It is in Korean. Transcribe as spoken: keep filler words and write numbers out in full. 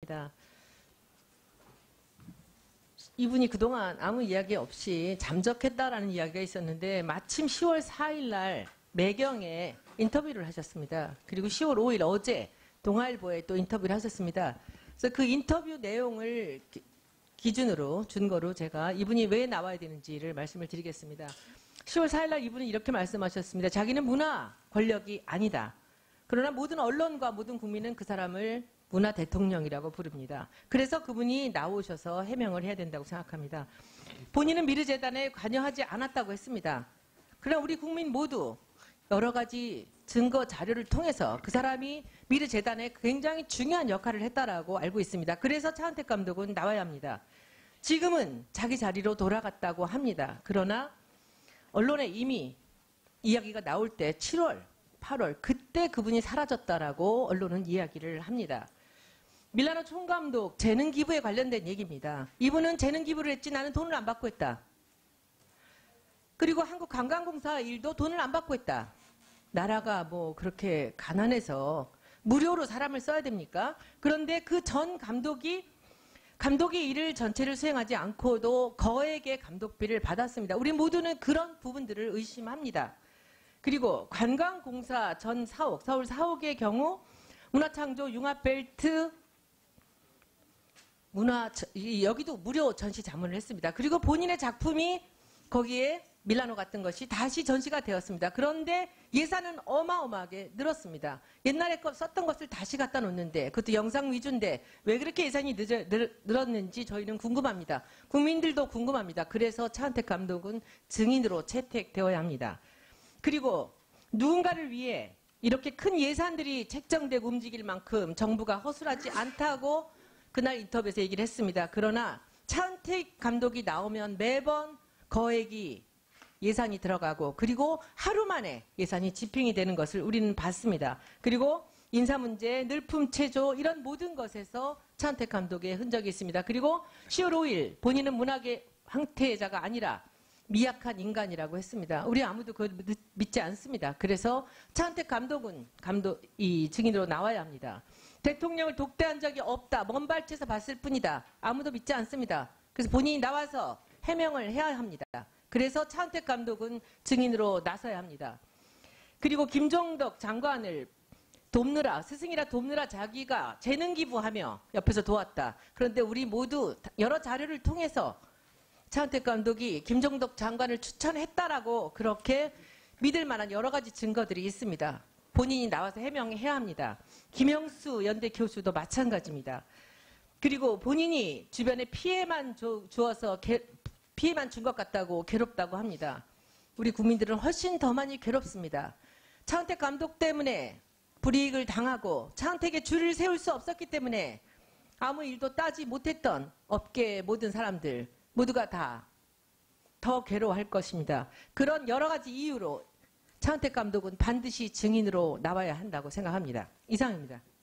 있습니다. 이분이 그동안 아무 이야기 없이 잠적했다라는 이야기가 있었는데 마침 시월 사일 날 매경에 인터뷰를 하셨습니다. 그리고 시월 오일 어제 동아일보에 또 인터뷰를 하셨습니다. 그래서 그 인터뷰 내용을 기, 기준으로 준거로 제가 이분이 왜 나와야 되는지를 말씀을 드리겠습니다. 시월 사일 날 이분은 이렇게 말씀하셨습니다. 자기는 문화 권력이 아니다. 그러나 모든 언론과 모든 국민은 그 사람을 문화 대통령이라고 부릅니다. 그래서 그분이 나오셔서 해명을 해야 된다고 생각합니다. 본인은 미르재단에 관여하지 않았다고 했습니다. 그러나 우리 국민 모두 여러 가지 증거 자료를 통해서 그 사람이 미르재단에 굉장히 중요한 역할을 했다라고 알고 있습니다. 그래서 차은택 감독은 나와야 합니다. 지금은 자기 자리로 돌아갔다고 합니다. 그러나 언론에 이미 이야기가 나올 때 칠월, 팔월 그때 그분이 사라졌다라고 언론은 이야기를 합니다. 밀라노 총감독 재능 기부에 관련된 얘기입니다. 이분은 재능 기부를 했지 나는 돈을 안 받고 했다. 그리고 한국관광공사 일도 돈을 안 받고 했다. 나라가 뭐 그렇게 가난해서 무료로 사람을 써야 됩니까? 그런데 그 전 감독이 감독이 일을 전체를 수행하지 않고도 거액의 감독비를 받았습니다. 우리 모두는 그런 부분들을 의심합니다. 그리고 관광공사 전 사옥, 서울 사옥의 경우 문화창조 융합벨트 문화 여기도 무료 전시 자문을 했습니다. 그리고 본인의 작품이 거기에 밀라노 같은 것이 다시 전시가 되었습니다. 그런데 예산은 어마어마하게 늘었습니다. 옛날에 썼던 것을 다시 갖다 놓는데 그것도 영상 위주인데 왜 그렇게 예산이 늦어, 늘었는지 저희는 궁금합니다. 국민들도 궁금합니다. 그래서 차은택 감독은 증인으로 채택되어야 합니다. 그리고 누군가를 위해 이렇게 큰 예산들이 책정되고 움직일 만큼 정부가 허술하지 않다고 그날 인터뷰에서 얘기를 했습니다. 그러나 차은택 감독이 나오면 매번 거액이 예산이 들어가고 그리고 하루 만에 예산이 집행이 되는 것을 우리는 봤습니다. 그리고 인사문제, 늘품체조 이런 모든 것에서 차은택 감독의 흔적이 있습니다. 그리고 시월 오일 본인은 문학의 황태자가 아니라 미약한 인간이라고 했습니다. 우리 아무도 그걸 믿지 않습니다. 그래서 차은택 감독은 감독 이 증인으로 나와야 합니다. 대통령을 독대한 적이 없다. 먼발치에서 봤을 뿐이다. 아무도 믿지 않습니다. 그래서 본인이 나와서 해명을 해야 합니다. 그래서 차은택 감독은 증인으로 나서야 합니다. 그리고 김종덕 장관을 돕느라 스승이라 돕느라 자기가 재능 기부하며 옆에서 도왔다. 그런데 우리 모두 여러 자료를 통해서 차은택 감독이 김종덕 장관을 추천했다라고 그렇게 믿을 만한 여러 가지 증거들이 있습니다. 본인이 나와서 해명해야 합니다. 김영수 연대 교수도 마찬가지입니다. 그리고 본인이 주변에 피해만 주, 주어서 개, 피해만 준 것 같다고 괴롭다고 합니다. 우리 국민들은 훨씬 더 많이 괴롭습니다. 차은택 감독 때문에 불이익을 당하고 차은택의 줄을 세울 수 없었기 때문에 아무 일도 따지 못했던 업계의 모든 사람들 모두가 다 더 괴로워할 것입니다. 그런 여러 가지 이유로 차은택 감독은 반드시 증인으로 나와야 한다고 생각합니다. 이상입니다.